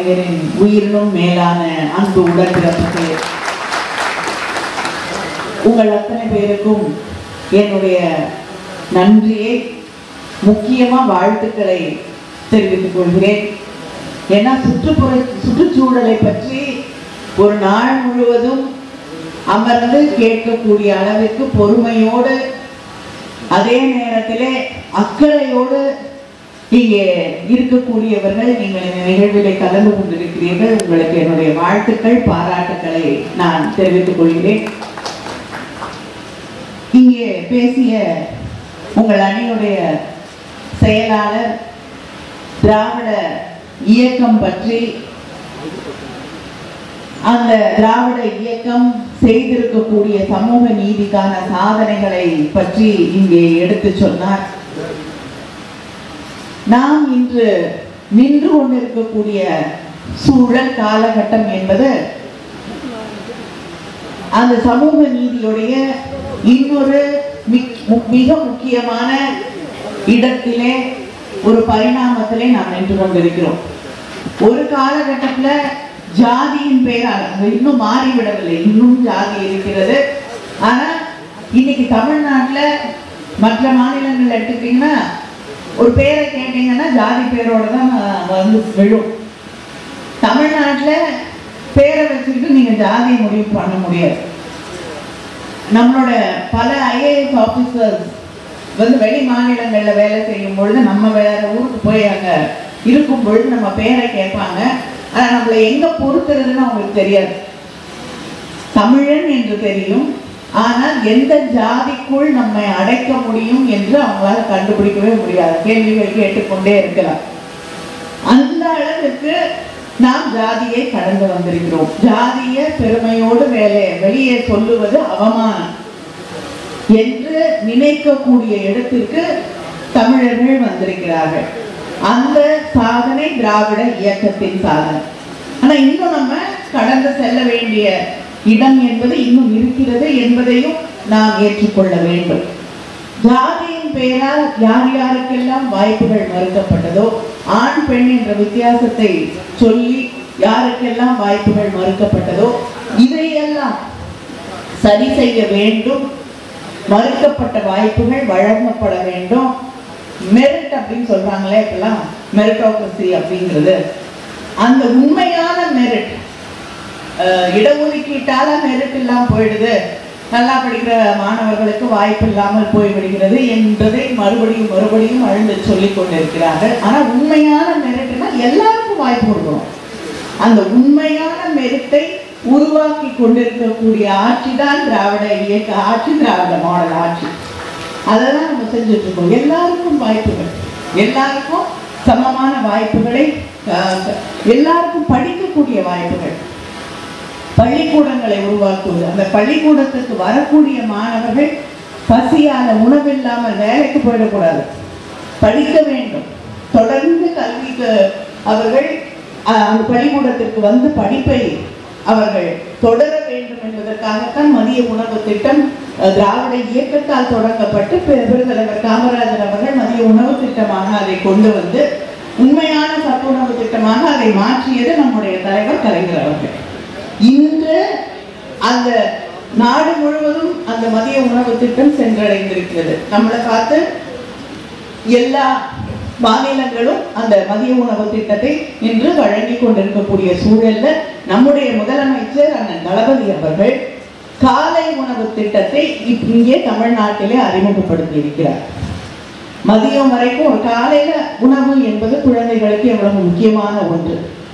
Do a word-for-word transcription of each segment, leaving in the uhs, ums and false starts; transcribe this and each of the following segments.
கலைஞரின் உயிரினும் மேலான அன்பு உடன்பிறப்புகளே, உங்கள் அத்தனை பேருக்கும் என்னுடைய நன்றியை, முக்கியமா வாழ்த்துக்களை தெரிவித்துக் கொள்கிறேன். ஏன்னா சுற்றுப்புற சுற்றுச்சூழலை பற்றி ஒரு நாள் முழுவதும் அமர்ந்து கேட்கக்கூடிய அளவிற்கு பொறுமையோடு, அதே நேரத்திலே அக்கறையோடு இங்கே இருக்கக்கூடியவர்கள் நீங்கள் இந்த நிகழ்விலே கலந்து கொண்டிருக்கிறீர்கள். உங்களுக்கு என்னுடைய வாழ்த்துக்கள், பாராட்டுக்களை நான் தெரிவித்துக் கொள்கிறேன். இங்கே பேசிய உங்கள் அணியுடைய செயலாளர் திராவிட இயக்கம் பற்றி, அந்த திராவிட இயக்கம் செய்திருக்கக்கூடிய சமூக நீதிக்கான சாதனைகளை பற்றி இங்கே எடுத்து சொன்னார். நாம் இன்று நின்று கொண்டிருக்கக்கூடிய சூழல் காலகட்டம் என்பது அந்த சமூக நீதியுடைய இன்னொரு மிக முக்கியமான இடத்திலே ஒரு பரிணாமத்திலே நாம் நின்று கொண்டிருக்கிறோம். ஒரு காலகட்டத்தில் ஜாதியின் பெயரால் இன்னும் மாறிவிடவில்லை, இன்னும் ஜாதி இருக்கிறது. ஆனா இன்னைக்கு தமிழ்நாட்டில் மற்ற மாநிலங்கள் எடுத்துக்கிட்டீங்கன்னா ஒரு பேரை கேட்டீங்கன்னா ஜாதி பேரோட தான் வந்து விழும். தமிழ்நாட்டில் பேரை வச்சுக்கிட்டு நீங்க ஜாதியை முடிவு பண்ண முடியாது. நம்மளோட பல ஐஏஎஸ் ஆபீசர்ஸ் வந்து வெளி மாநிலங்கள்ல வேலை செய்யும் பொழுது நம்ம வேற ஊருக்கு போய் அங்க இருக்கும் பொழுது நம்ம பேரை கேட்பாங்க. ஆனா நம்மளை எங்க பொறுக்கிறதுன்னு அவங்களுக்கு தெரியாது. தமிழன் என்று தெரியும், ஆனால் எந்த ஜாதிக்குள் நம்மை அடைக்க முடியும் என்று அவங்களால கண்டுபிடிக்கவே முடியாது. கேள்விகள் கேட்டுக்கொண்டே இருக்கலாம். அந்த அளவுக்கு நாம் ஜாதியை கடந்து வந்திருக்கிறோம். ஜாதிய பெருமையோடு வேலை வெளியே சொல்லுவது அவமானம் என்று நினைக்கக்கூடிய இடத்திற்கு தமிழர்கள் வந்திருக்கிறார்கள். அந்த சாதனை திராவிட இயக்கத்தின் சாதனை. ஆனா இன்னும் நம்ம கடந்து செல்ல வேண்டிய இடம் என்பது இன்னும் இருக்கிறது என்பதையும் நாம் ஏற்றுக்கொள்ள வேண்டும். ஜாதியின் பெயரால் யார் யாருக்கெல்லாம் வாய்ப்புகள் மறுக்கப்பட்டதோ, ஆண் பெண் என்ற வித்தியாசத்தை சொல்லி யாருக்கெல்லாம் வாய்ப்புகள் மறுக்கப்பட்டதோ, இதையெல்லாம் சரி செய்ய வேண்டும். மறுக்கப்பட்ட வாய்ப்புகள் வழங்கப்பட வேண்டும். மெரிட் அப்படின்னு சொல்றாங்களே, இப்பெல்லாம் மெரிட்டோக்ரசி அப்படிங்கிறது, அந்த உண்மையான மெரிட், இடஒதுக்கீட்டால மெரிட் இல்லாமல் போயிடுது, நல்லா படிக்கிற மாணவர்களுக்கு வாய்ப்பு இல்லாமல் போய்விடுகிறது என்பதை மறுபடியும் மறுபடியும் அழுந்து சொல்லிக் கொண்டிருக்கிறார்கள். ஆனா உண்மையான மெரிட்னா எல்லாருக்கும் வாய்ப்பு கொடுக்கணும். அந்த உண்மையான மெரிட்டை உருவாக்கி கொண்டிருக்கக்கூடிய ஆட்சி தான் திராவிட இயக்க ஆட்சி, திராவிட மாடல் ஆட்சி. அதெல்லாம் நம்ம செஞ்சுட்டு இருக்கோம். எல்லாருக்கும் வாய்ப்புகள், எல்லாருக்கும் சமமான வாய்ப்புகளை, எல்லாருக்கும் படிக்கக்கூடிய வாய்ப்புகள், பள்ளிக்கூடங்களை உருவாக்குவது. அந்த பள்ளிக்கூடத்துக்கு வரக்கூடிய மாணவர்கள் பசியால உணவில்லாமல் வேலைக்கு போயிடக்கூடாது, படிக்க வேண்டும். தொடர்ந்து கல்விக்கு அவர்கள் அந்த பள்ளிக்கூடத்திற்கு வந்து படிப்பை அவர்கள் தொடர வேண்டும் என்பதற்காகத்தான் மதிய உணவு திட்டம் திராவிட இயக்கத்தால் தொடங்கப்பட்டு பெருந்தலைவர் காமராஜர் அவர்கள் மதிய உணவு திட்டமாக அதை கொண்டு வந்து உண்மையான சத்துணவு திட்டமாக அதை மாற்றியது நம்முடைய தலைவர் கலைஞர் அவர்கள். இன்று அந்த நாடு முழுவதும் அந்த மதிய உணவு திட்டம் சென்றடைந்திருக்கிறது. நம்மளை பார்த்து எல்லா மாநிலங்களும் அந்த மதிய உணவு திட்டத்தை இன்று வழங்கி கொண்டிருக்கக்கூடிய சூழல்ல நம்முடைய முதலமைச்சர் அண்ணன் தளபதி அவர்கள் காலை உணவு திட்டத்தை இங்கே தமிழ்நாட்டிலே அறிமுகப்படுத்தி இருக்கிறார். மதியம் வரைக்கும் ஒரு காலையில உணவு என்பது குழந்தைகளுக்கு எவ்வளவு முக்கியமான ஒன்று.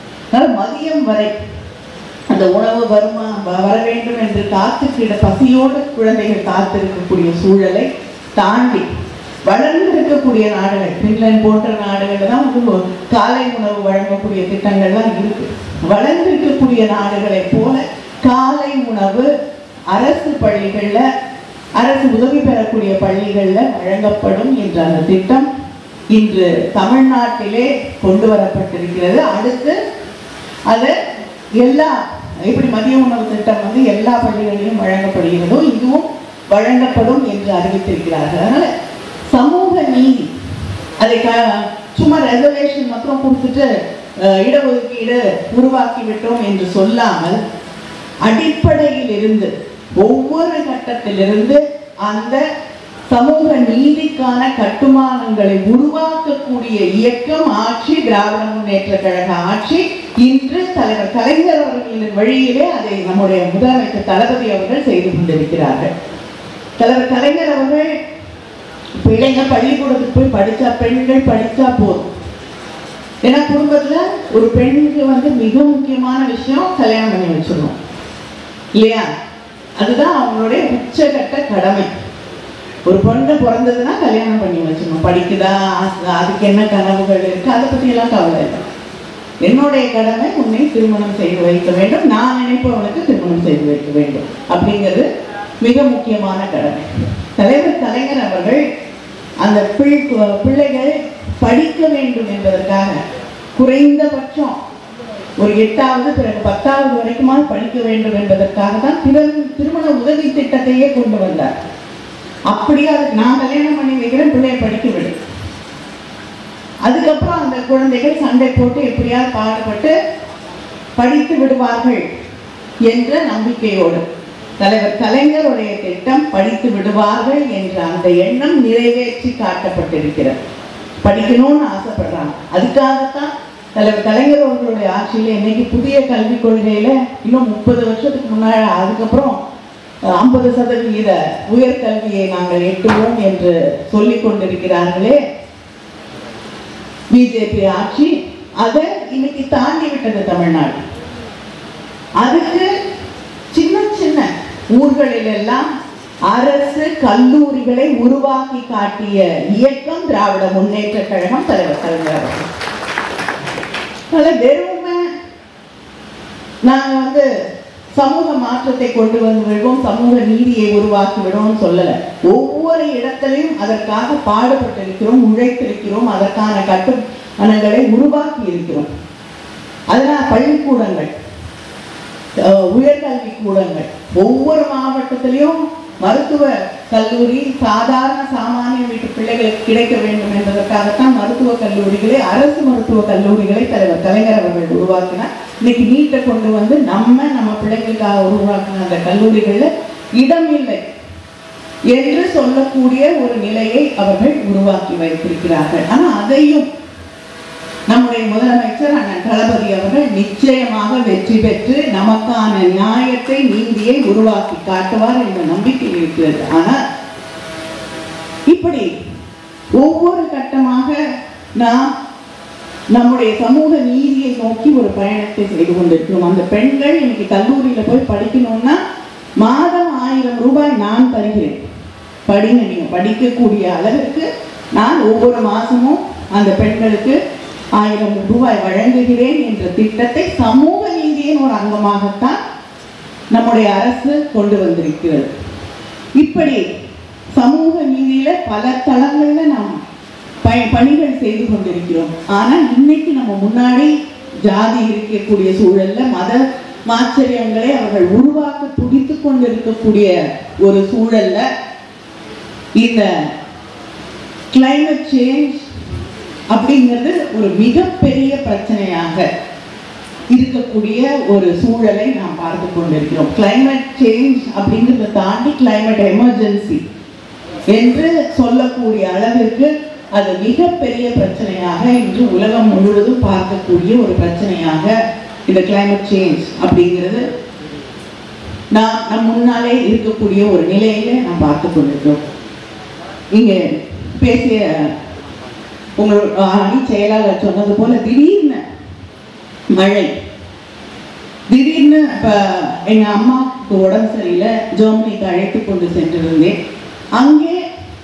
மதியம் வரை அந்த உணவு வருமா வர வேண்டும் என்று காத்துக்கிட பசியோடு குழந்தைகள் காத்திருக்கக்கூடிய சூழலை தாண்டி வளர்ந்து இருக்கக்கூடிய நாடுகள், பின்லாந்து போன்ற நாடுகள் தான் காலை உணவு வழங்கக்கூடிய திட்டங்கள்லாம் இருக்கு. வளர்ந்து இருக்கக்கூடிய நாடுகளை போல காலை உணவு அரசு பள்ளிகள்ல, அரசு உதவி பெறக்கூடிய பள்ளிகள்ல வழங்கப்படும் என்ற அந்த திட்டம் இன்று தமிழ்நாட்டிலே கொண்டு வரப்பட்டிருக்கிறது. அடுத்து அது எல்லா எப்படி மதிய உணவு திட்டம் வந்து எல்லா பள்ளிகளிலும் வழங்கப்படுகிறதோ இதுவும் வழங்கப்படும் என்று அறிவித்திருக்கிறார்கள். அதனால சமூக நீதி, அதை சும்மா ரெசர்வேஷன் மட்டும் கொடுத்துட்டு இடஒதுக்கீடு உருவாக்கிவிட்டோம் என்று சொல்லாமல் அடிப்படையில் இருந்து ஒவ்வொரு கட்டத்திலிருந்து அந்த சமூக நீதிக்கான கட்டுமானங்களை உருவாக்கக்கூடிய இயக்கம் ஆட்சி திராவிட முன்னேற்ற கழக ஆட்சி. இன்று தலைவர் கலைஞர் அவர்களின் வழியிலே அதை நம்முடைய முதலமைச்சர் தளபதி அவர்கள் செய்து கொண்டிருக்கிறார்கள். தலைவர் கலைஞர் அவர்கள் பிள்ளைங்க பள்ளிக்கூடத்துக்கு போய் படிச்சா, பெண்கள் படிச்சா போதும். ஏன்னா குடும்பத்துல ஒரு பெண்ணுக்கு வந்து மிக முக்கியமான விஷயம் கல்யாணம் பண்ணி வச்சிடணும் இல்லையா? அதுதான் அவங்களுடைய உச்சகட்ட கடமை. ஒரு பொண்ணு பிறந்ததுன்னா கல்யாணம் பண்ணி வச்சிடணும். படிக்குதா, அதுக்கு என்ன கனவுகள் இருக்கு, அதை பத்தி எல்லாம் கவலை இல்லை. என்னுடைய கடமை உன்னை திருமணம் செய்து வைக்க வேண்டும், நான் நினைப்பவனுக்கு திருமணம் செய்து வைக்க வேண்டும் அப்படிங்கிறது மிக முக்கியமான கடமை. தலைவர் கலைஞர் அவர்கள் அந்த பிள்ளைகள் படிக்க வேண்டும் என்பதற்காக குறைந்தபட்சம் ஒரு எட்டாவது பிறகு பத்தாவது வரைக்குமா படிக்க வேண்டும் என்பதற்காக தான் திருமண உதவி திட்டத்தையே கொண்டு வந்தார். அப்படியே அதுக்கு நான் கல்யாணம் பண்ணி வைக்கிறேன், பிள்ளைய படிக்க விடு. அதுக்கப்புறம் அந்த குழந்தைகள் சண்டை போட்டு எப்படியாவது பாடுபட்டு படித்து விடுவார்கள் என்ற நம்பிக்கையோடு தலைவர் கலைஞருடைய திட்டம் படித்து விடுவார்கள் என்ற அந்த எண்ணம் நிறைவேற்றி காட்டப்பட்டிருக்கிறது. படிக்கணும்னு ஆசைப்படுறாங்க. அதுக்காகத்தான் தலைவர் கலைஞர் அவர்களுடைய ஆட்சியில இன்னைக்கு புதிய கல்விக் கொள்கையில இன்னும் முப்பது வருஷத்துக்கு முன்னாடி அதுக்கப்புறம் ஐம்பது சதவீத உயர்கல்வியை நாங்கள் எட்டுவோம் என்று சொல்லிக் கொண்டிருக்கிறார்களே பிஜேபி ஆட்சி. அதை இன்னைக்கு தாண்டி விட்டது தமிழ்நாடு. அதுக்கு சின்ன சின்ன ஊர்களில் எல்லாம் அரசு கல்லூரிகளை உருவாக்கி காட்டிய இயக்கம் திராவிட முன்னேற்ற கழகம் தலைவர் கலைஞர். வெறுமை நாங்க வந்து சமூக மாற்றத்தை கொண்டு வந்து விடுவோம், சமூக நீதியை உருவாக்கி விடுவோம் சொல்லல. ஒவ்வொரு இடத்திலையும் அதற்காக பாடுபட்டிருக்கிறோம், உழைத்திருக்கிறோம், அதற்கான கட்டுமானங்களை உருவாக்கி இருக்கிறோம். அதனால பள்ளிக்கூடங்கள், உயர்கல்வி கூடங்கள் ஒவ்வொரு மாவட்டத்திலையும் மருத்துவ கல்லூரி சாதாரண சாமானிய வீட்டு பிள்ளைகளுக்கு கிடைக்க வேண்டும் என்பதற்காகத்தான் மருத்துவ கல்லூரிகளை, அரசு மருத்துவ கல்லூரிகளை தலைவர் கலைஞர் அவர்கள் உருவாக்கினார். இன்னைக்கு நீட்டை கொண்டு வந்து நம்ம நம்ம பிள்ளைகளுக்காக உருவாக்கின அந்த கல்லூரிகள்ல இடம் இல்லை என்று சொல்லக்கூடிய ஒரு நிலையை அவர்கள் உருவாக்கி வைத்திருக்கிறார்கள். ஆனா அதையும் நம்முடைய முதலமைச்சர் அண்ணன் தளபதி அவர்கள் நிச்சயமாக வெற்றி பெற்று நமக்கான நியாயத்தை, நீதியை உருவாக்கி காட்டுவார் என்ற நம்பிக்கை இருக்கிறது. ஆனால் இப்படி ஒவ்வொரு கட்டமாக நாம் நம்முடைய சமூக நீதியை நோக்கி ஒரு பயணத்தை செய்து கொண்டிருக்கிறோம். அந்த பெண்கள் இன்னைக்கு கல்லூரியில போய் படிக்கணும்னா மாதம் ஆயிரம் ரூபாய் நான் தருகிறேன், படிங்க, நீங்க படிக்கக்கூடிய அளவுக்கு நான் ஒவ்வொரு மாசமும் அந்த பெண்களுக்கு ஆயிரம் ரூபாய் வழங்குகிறேன் என்ற திட்டத்தை சமூக நீதியின் ஒரு அங்கமாகத்தான் நம்முடைய அரசு கொண்டு வந்திருக்கிறது. இப்படி சமூக நீதியில பல தளங்கள்ல நாம் பணிகள் செய்து கொண்டிருக்கிறோம். ஆனா இன்னைக்கு நம்ம முன்னாடி ஜாதி இருக்கக்கூடிய சூழல்ல மத மாச்சரியங்களை அவர்கள் உருவாக்க துடித்து கொண்டிருக்கக்கூடிய ஒரு சூழல்ல இந்த கிளைமேட் சேஞ்ச் அப்படிங்கிறது ஒரு மிகப்பெரிய பிரச்சனையாக இருக்கக்கூடிய ஒரு சூழலை நாம் பார்த்து கொண்டிருக்கிறோம். கிளைமேட் சேஞ்ச் அப்படிங்கிறத தாண்டி கிளைமேட் எமர்ஜென்சி என்று சொல்லக்கூடிய அளவிற்கு அது மிகப்பெரிய பிரச்சனையாக இன்று உலகம் முழுவதும் பார்க்கக்கூடிய ஒரு பிரச்சனையாக இந்த கிளைமேட் சேஞ்ச் அப்படிங்கிறது நாம் நம் முன்னாலே இருக்கக்கூடிய ஒரு நிலையில நாம் பார்த்து கொண்டிருக்கிறோம். இங்கே பேசிய உங்களோட அணி செயலாளர் சொன்னது போல திடீர்னு மழை, திடீர்னு இப்ப எங்க அம்மாவுக்கு உடம்பு சரியில்லை, ஜெர்மனிக்கு அழைத்து கொண்டு சென்றிருந்தேன். அங்கே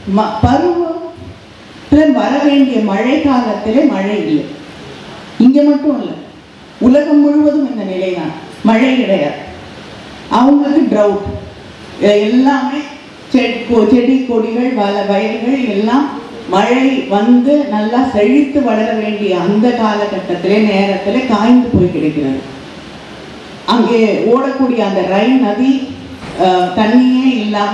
பருவத்துல வர வேண்டிய மழை காலத்திலே மழை இல்லை. இங்க மட்டும் இல்லை, உலகம் முழுவதும் இந்த நிலைதான், மழை கிடையாது. அவங்களுக்கு ட்ரவுட், எல்லாமே செடி கொடிகள் வள வயல்கள் எல்லாம் மழை வந்து நல்லா செழித்து வளர வேண்டிய அந்த காலகட்டத்திலே நேரத்திலே காய்ந்து போய் கிடைக்கிறது. அங்கே ஓடக்கூடிய அந்த ரைன் நதி தண்ணியே இல்லாம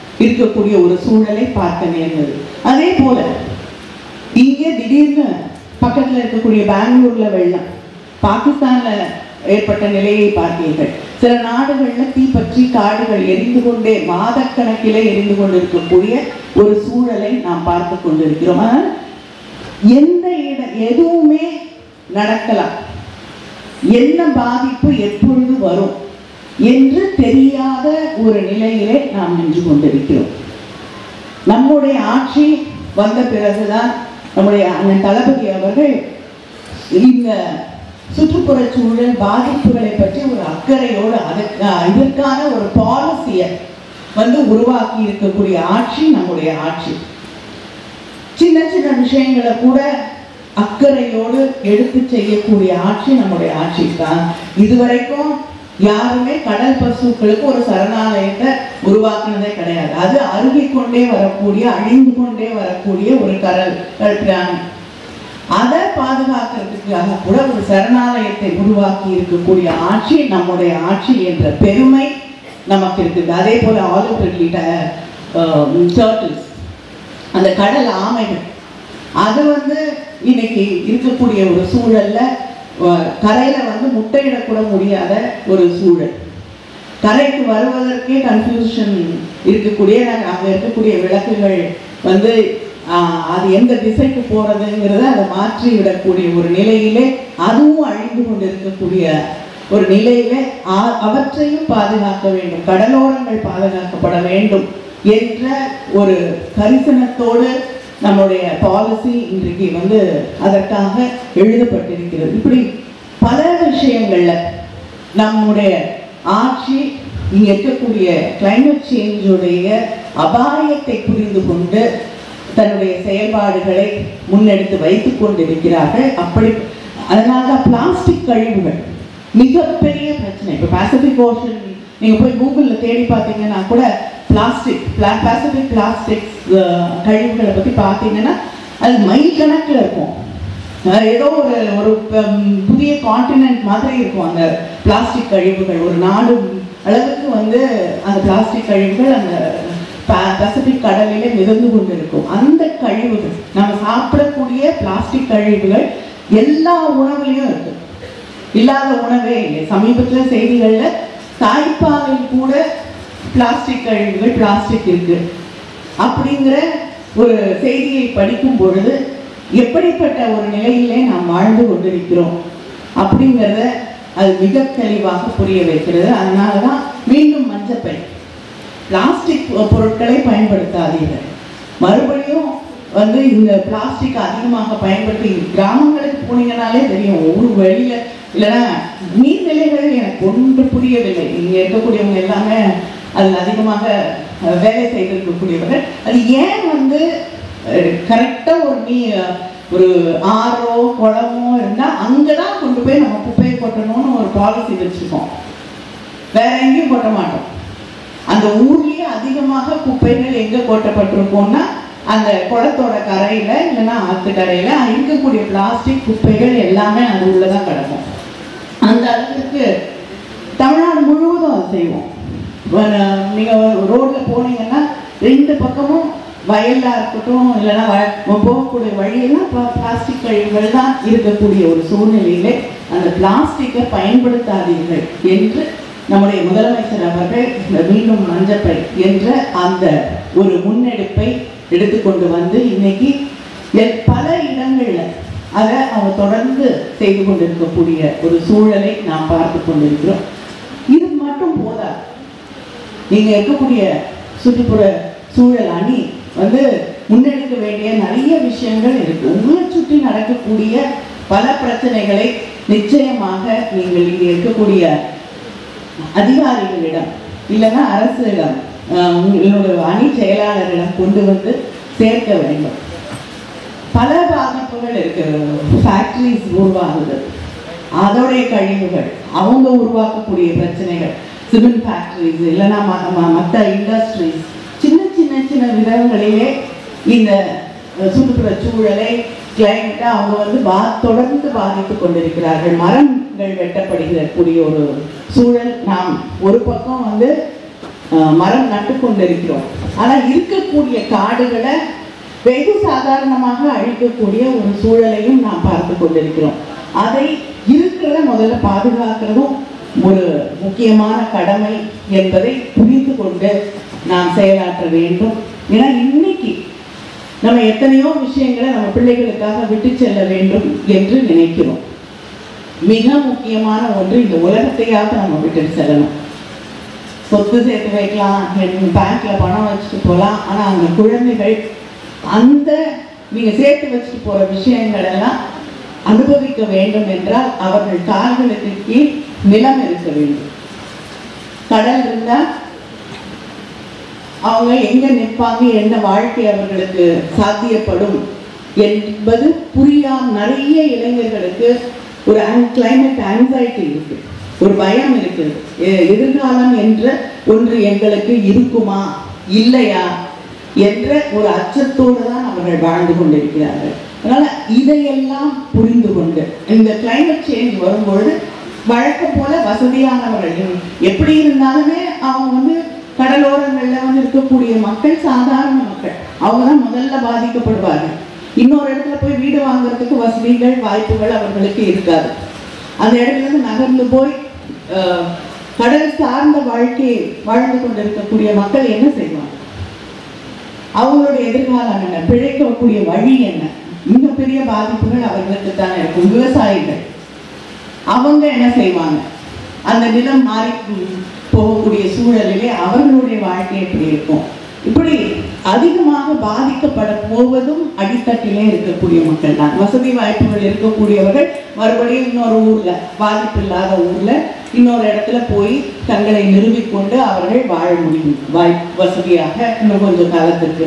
இருக்கக்கூடிய ஒரு சூழலை பார்க்க நேர்ந்தது. அதே போல இங்கே திடீர்னு பக்கத்தில் இருக்கக்கூடிய பெங்களூர்ல வெள்ளம், பாகிஸ்தான்ல ஏற்பட்ட நிலையை பார்த்தீர்கள். சில நாடுகளில் தீப்பற்றி காடுகள் எரிந்து கொண்டே மாதக்கணக்கிலே எரிந்து கொண்டிருக்கக்கூடிய ஒரு சூழலை நாம் பார்த்து கொண்டிருக்கிறோம். ஆனால் எந்த இட எதுவுமே நடக்கலாம், என்ன பாதிப்பு எப்பொழுது வரும் என்று தெரியாத ஒரு நிலையிலே நாம் நின்று கொண்டிருக்கிறோம். நம்முடைய ஆட்சி வந்த பிறகுதான் நம்முடைய அண்ணன் தளபதி அவர்கள் இந்த சுற்றுப்புற சூழல் பாதிப்புகளை பற்றி ஒரு அக்கறையோடு அதற்கு இதற்கான ஒரு பாலிசியை வந்து உருவாக்கி இருக்கக்கூடிய ஆட்சி நம்முடைய ஆட்சி. சின்ன சின்ன விஷயங்களை கூட அக்கறையோடு எடுத்து செய்யக்கூடிய ஆட்சி நம்முடைய ஆட்சி தான். இதுவரைக்கும் யாருமே கடல் பசுக்களுக்கு ஒரு சரணாலயத்தை உருவாக்குனதே கிடையாது. அது அருகிக் கொண்டே வரக்கூடிய அழிந்து கொண்டே வரக்கூடிய ஒரு கடல் பிராணி. அதை பாதுகாக்கிறதுக்காக கூட ஒரு சரணாலயத்தை உருவாக்கி இருக்கக்கூடிய ஆட்சி நம்முடைய ஆட்சி என்ற பெருமை நமக்கு இருக்குது. அதே போல டர்ட்டில்ஸ், அந்த கடல் ஆமைகள், அது வந்து இன்னைக்கு இருக்கக்கூடிய ஒரு சூழல்ல கரையில வந்து முட்டையிடக்கூட முடியாத ஒரு சூழல். கரைக்கு வருவதற்கே கன்ஃபியூஷன் இருக்கக்கூடிய, அங்க இருக்கக்கூடிய விளக்குகள் வந்து அது எந்த திசைக்கு போறதுங்கிறத அதை மாற்றி விடக்கூடிய ஒரு நிலையிலே அதுவும் அழிந்து கொண்டு இருக்கக்கூடிய ஒரு நிலையில அவற்றையும் பாதுகாக்க வேண்டும், கடலோரங்கள் பாதுகாக்கப்பட வேண்டும் என்ற ஒரு கரிசனத்தோடு நம்முடைய பாலிசி இன்றைக்கு வந்து அதற்காக எழுதப்பட்டிருக்கிறது. இப்படி பல விஷயங்கள்ல நம்முடைய ஆட்சி இங்க இருக்கக்கூடிய கிளைமேட் சேஞ்சுடைய அபாயத்தை புரிந்து கொண்டு தன்னுடைய செயல்பாடுகளை முன்னெடுத்து வைத்துக் கொண்டிருக்கிறார்கள். அப்படி அதனால்தான் பிளாஸ்டிக் கழிவுகள் மிகப்பெரிய பிரச்சனை. இப்போ பசிபிக் ஓஷன் நீங்க போய் கூகுள்ல தேடி பார்த்தீங்கன்னா கூட பிளாஸ்டிக் பசிபிக் பிளாஸ்டிக் கழிவுகளை பத்தி பார்த்தீங்கன்னா அது மைல் கணக்கில் இருக்கும். ஏதோ ஒரு ஒரு புதிய கான்டினென்ட் மாதிரி இருக்கும் அந்த பிளாஸ்டிக் கழிவுகள். ஒரு நாடு அளவுக்கு வந்து அந்த பிளாஸ்டிக் கழிவுகள் அந்த பசிபிக் கடலிலே மிதந்து கொண்டு இருக்கும். அந்த கழிவுகள் நம்ம சாப்பிடக்கூடிய பிளாஸ்டிக் கழிவுகள் எல்லா உணவுலையும் இருக்கு, இல்லாத உணவே இல்லை. சமீபத்துல செய்திகள்ல தாய்ப்பாலில் கூட பிளாஸ்டிக் கழிவுகள் பிளாஸ்டிக் இருக்கு அப்படிங்கிற ஒரு செய்தியை படிக்கும் பொழுது எப்படிப்பட்ட ஒரு நிலையிலே நாம் வாழ்ந்து கொண்டிருக்கிறோம் அப்படிங்கிறத அது மிக தெளிவாக புரிய வைக்கிறது. அதனாலதான் மீண்டும் மஞ்சப்பை பிளாஸ்டிக் பொருட்களை பயன்படுத்தாதீர்கள். மறுபடியும் வந்து இந்த பிளாஸ்டிக் அதிகமாக பயன்படுத்தி கிராமங்களுக்கு போனீங்கன்னாலே தெரியும், ஊர் வெளியில இல்லைன்னா நீர்நிலைகள் எனக்கு ஒன்று புரியவில்லை. இங்க இருக்கக்கூடியவங்க எல்லாமே அதில் அதிகமாக வேலை செய்திருக்கக்கூடியவர்கள். அது ஏன் வந்து கரெக்டா ஒரு நீ ஒரு ஆறோ குளமோ இருந்தா அங்கதான் கொண்டு போய் நம்ம குப்பையை கொட்டணும்னு ஒரு பாலிசி வச்சிருக்கோம், வேற எங்கேயும் கொட்ட மாட்டோம். அந்த ஊர்லயே அதிகமாக குப்பைகள் எங்க கொட்டப்பட்டிருக்கோம்னா அந்த குளத்தோட கரையில இல்லைன்னா ஆத்து கரையில இருக்கக்கூடிய பிளாஸ்டிக் குப்பைகள் எல்லாமே அது உள்ளதான் கிடக்கும். அந்த அளவுக்கு தமிழ்நாடு முழுவதும் அதை செய்வோம். நீங்க ரோட்ல போனீங்கன்னா ரெண்டு பக்கமும் வயலா இருக்கட்டும் இல்லைன்னா போகக்கூடிய வழியெல்லாம் பிளாஸ்டிக் கழிவுகள் தான் இருக்கக்கூடிய ஒரு சூழ்நிலையிலே அந்த பிளாஸ்டிக்கை பயன்படுத்தாதீர்கள் என்று நம்முடைய முதலமைச்சர் அவர்கள் இந்த மீண்டும் மஞ்சப்பை என்ற அந்த ஒரு முன்னெடுப்பை எடுத்துக்கொண்டு வந்து இன்னைக்கு பல இடங்கள்ல அதை அவங்க தொடர்ந்து செய்து கொண்டிருக்கக்கூடிய ஒரு சூழலை நாம் பார்த்து கொண்டிருக்கிறோம். இது மட்டும் போதா, நீங்க இருக்கக்கூடிய சுற்றுப்புற சூழல் அணி வந்து முன்னெடுக்க வேண்டிய நிறைய விஷயங்கள் இருக்கு. உங்களை சுற்றி நடக்கக்கூடிய பல பிரச்சனைகளை நிச்சயமாக நீங்கள் இங்கே இருக்கக்கூடிய அதிகாரிகளிடம் இல்லைன்னா அரசிடம் உங்களோட அணி செயலாளரிடம் கொண்டு வந்து சேர்க்க வேண்டும். பல பாதிப்புகள் இருக்கு. ஃபேக்டரிஸ் உருவாகுது, அதோடைய கழிவுகள், அவங்க உருவாக்கக்கூடிய பிரச்சனைகள், சிமெண்ட் ஃபேக்டரிஸ் இல்லைன்னா மற்ற இண்டஸ்ட்ரீஸ், சின்ன சின்ன சின்ன விதங்களிலே இந்த சுற்றுப்புற சூழலை கிளைமேட்டை அவங்க வந்து பா தொடர்ந்து பாதித்துக் கொண்டிருக்கிறார்கள். மரங்கள் வெட்டப்படுகிறக்கூடிய ஒரு சூழல். நாம் ஒரு பக்கம் வந்து மரம் நட்டு கொண்டிருக்கிறோம், ஆனால் இருக்கக்கூடிய காடுகளை வெகு சாதாரணமாக அழிக்கக்கூடிய ஒரு சூழலையும் நாம் பார்த்து கொண்டிருக்கிறோம். அதை இருக்கிறத முதல்ல பாதுகாக்கிறதும் ஒரு முக்கியமான கடமை என்பதை புரிந்து கொண்டு நாம் செயலாற்ற வேண்டும். ஏன்னா இன்னைக்கு நம்ம எத்தனையோ விஷயங்களை நம்ம பிள்ளைகளுக்காக விட்டு செல்ல வேண்டும் என்று நினைக்கிறோம். மிக முக்கியமான ஒன்று, இந்த உலகத்தையாவது நம்ம விட்டுட்டு செல்லணும். சொத்து சேர்த்து வைக்கலாம், பேங்க்ல பணம் வச்சுட்டு போகலாம், ஆனா அந்த குழந்தைகள் அந்த நீங்க சேர்த்து வச்சுட்டு போற விஷயங்கள் எல்லாம் அனுபவிக்க வேண்டும் என்றால் அவர்கள் கால்களுக்கு கீழ் நிலம் இருக்க வேண்டும். கடல் இருந்தா அவங்க எங்க நிற்பாங்க, என்ன வாழ்க்கை அவர்களுக்கு சாத்தியப்படும் என்பது புரியாம நிறைய இளைஞர்களுக்கு ஒரு கிளைமேட் ஆங்ஸைட்டி இருக்கு, ஒரு பயம் இருக்குது. எதிர்காலம் என்ற ஒன்று எங்களுக்கு இருக்குமா இல்லையா என்ற ஒரு அச்சத்தோடு தான் அவர்கள் வாழ்ந்து கொண்டிருக்கிறார்கள். அதனால இதையெல்லாம் புரிந்து கொண்டு இந்த கிளைமேட் சேஞ்ச் வரும்பொழுது வழக்கம் போல வசதியானவர்கள் எப்படி இருந்தாலுமே அவங்க வந்து கடலோரங்கள்ல வந்து இருக்கக்கூடிய மக்கள் சாதாரண மக்கள், அவங்க தான் முதல்ல பாதிக்கப்படுவார்கள். இன்னொரு இடத்துல போய் வீடு வாங்குறதுக்கு வசதிகள் வாய்ப்புகள் அவர்களுக்கு இருக்காது. அந்த இடத்துல இருந்து நகர்ந்து போய் கடல் சார்ந்த வாழ்க்கையை வாழ்ந்து கொண்டிருக்கக்கூடிய மக்கள் என்ன செய்வாங்க? அவங்களுடைய எதிர்காலம் என்ன, பிழைக்கக்கூடிய வழி என்ன? மிகப்பெரிய பாதிப்புகள் அவர்களுக்கு தான் இருக்கும். விவசாயிகள் அவங்க என்ன செய்வாங்க? அந்த நிலம் மாறி போகக்கூடிய சூழலிலே அவர்களுடைய வாழ்க்கை எப்படி இருக்கும்? இப்படி அதிகமாக பாதிக்கப்பட போவதும் அடித்தட்டிலே இருக்கக்கூடிய மக்கள் தான். வசதி வாய்ப்புகள் இருக்கக்கூடியவர்கள் மறுபடியும் இன்னொரு ஊர்ல, பாதிப்பு இல்லாத ஊர்ல இன்னொரு இடத்துல போய் தங்களை நிறுவிக்கொண்டு அவர்கள் வாழ முடியும் வாய் வசதியாக இன்னும் கொஞ்சம் காலத்திற்கு.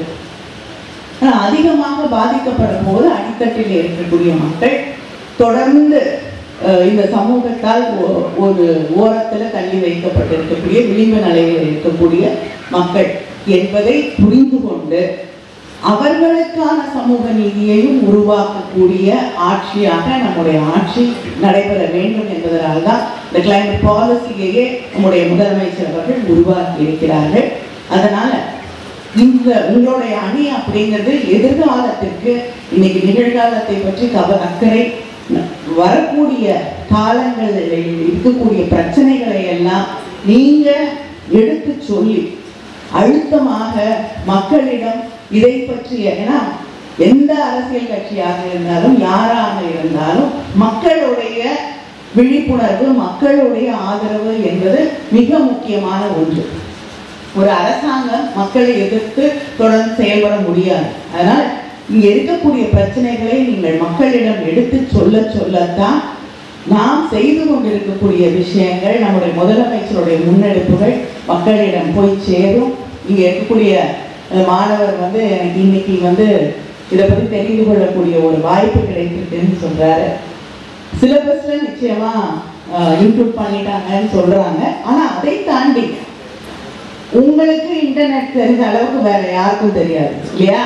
அதிகமாக பாதிக்கப்படும் போது அடித்தட்டில் இருக்கக்கூடிய மக்கள் தொடர்ந்து இந்த சமூகத்தால் ஒரு ஓரத்துல தள்ளி வைக்கப்பட்டிருக்கக்கூடிய விளிம்பு நிலையில் இருக்கக்கூடிய மக்கள் என்பதை புரிந்து கொண்டு அவர்களுக்கான சமூக நீதியையும் உருவாக்கக்கூடிய ஆட்சியாக நம்முடைய ஆட்சி நடைபெற வேண்டும் என்பதனால் தான் இந்த கிளைமேட் பாலிசியையே நம்முடைய முதலமைச்சர் அவர்கள் உருவாக்கி இருக்கிறார்கள். அதனால இந்த உங்களுடைய அணி அப்படிங்கிறது எதிர்காலத்திற்கு, இன்னைக்கு நிகழ்காலத்தை பற்றி கவ அக்கறை, வரக்கூடிய காலங்களில் இருக்கக்கூடிய பிரச்சனைகளை எல்லாம் நீங்க எடுத்து சொல்லி அழுத்தமாக மக்களிடம் இதை பற்றிய, ஏன்னா எந்த அரசியல் கட்சியாக இருந்தாலும் யாராக இருந்தாலும் மக்களுடைய விழிப்புணர்வு, மக்களுடைய ஆதரவு என்பது மிக முக்கியமான ஒன்று. ஒரு அரசாங்கம் மக்களை எதிர்த்து தொடர்ந்து செயல்பட முடியாது. அதனால இங்க இருக்கக்கூடிய பிரச்சனைகளை நீங்கள் மக்களிடம் எடுத்து சொல்ல சொல்லத்தான் நாம் செய்து கொண்டிருக்கக்கூடிய விஷயங்கள், நம்முடைய முதலமைச்சருடைய முன்னெடுப்புகள் மக்களிடம் போய் சேரும். இங்க இருக்கக்கூடிய மாணவர் வந்து எனக்கு இன்னைக்கு வந்து இதை பத்தி தெரிந்து கொள்ளக்கூடிய ஒரு வாய்ப்பு கிடைத்திருக்குன்னு சொல்றாரு. சிலபஸ்ல நிச்சயமா இன்க்ளூட் பண்ணிட்டாங்கன்னு சொல்றாங்க. ஆனா அதை தாண்டி உங்களுக்கு இன்டர்நெட் தெரிஞ்ச அளவுக்கு வேற யாருக்கும் தெரியாது இல்லையா?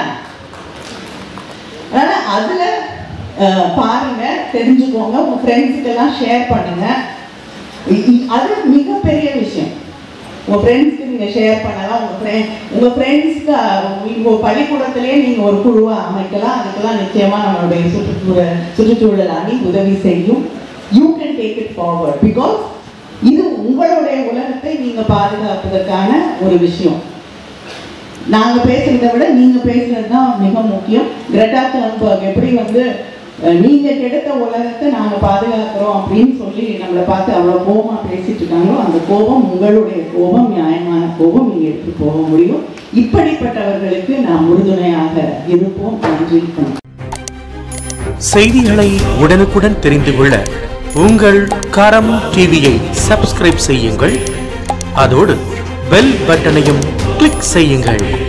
அதனால அதுல பாருங்க, தெரிஞ்சுக்கோங்க, உங்க ஃப்ரெண்ட்ஸுக்கு எல்லாம் ஷேர் பண்ணுங்க. அது மிகப்பெரிய விஷயம். உங்க ஃப்ரெண்ட்ஸ்க்கு நீங்க ஷேர் பண்ணலாம். உங்க ஃப்ரெண்ட் உங்க ஃப்ரெண்ட்ஸ்க்கு உங்க பள்ளிக்கூடத்திலேயே நீங்க ஒரு குழுவை அமைக்கலாம். அதுக்கெல்லாம் நிச்சயமா நம்மளுடைய சுற்றுச்சூழல் சுற்றுச்சூழல் அணி உதவி செய்யும். You can take it forward because இது உங்களுடைய உலகத்தை நீங்க பாதுகாப்பதற்கான ஒரு விஷயம். நாங்க பேசுறதை விட நீங்க பேசுறது தான் மிக முக்கியம். கிரெட்டா தன்பர்க் எப்படி வந்து நீங்க கெடுத்த உலகத்தை நாங்க பாதுகாக்கிறோம் அப்படின்னு சொல்லி நம்மளை பார்த்து அவ்வளவு கோபமா பேசிட்டு இருக்காங்களோ, அந்த கோபம் உங்களுடைய கோபம், நியாயமான கோபம், நீங்க எடுத்து போக முடியும். இப்படிப்பட்டவர்களுக்கு நாம் உறுதுணையாக இருப்போம். நன்றி. செய்திகளை உடனுக்குடன் தெரிந்து கொள்ள உங்கள் கரம் டிவியை சப்ஸ்கிரைப் செய்யுங்கள். அதோடு பெல் பட்டனையும் கிளிக் செய்யுங்கள்.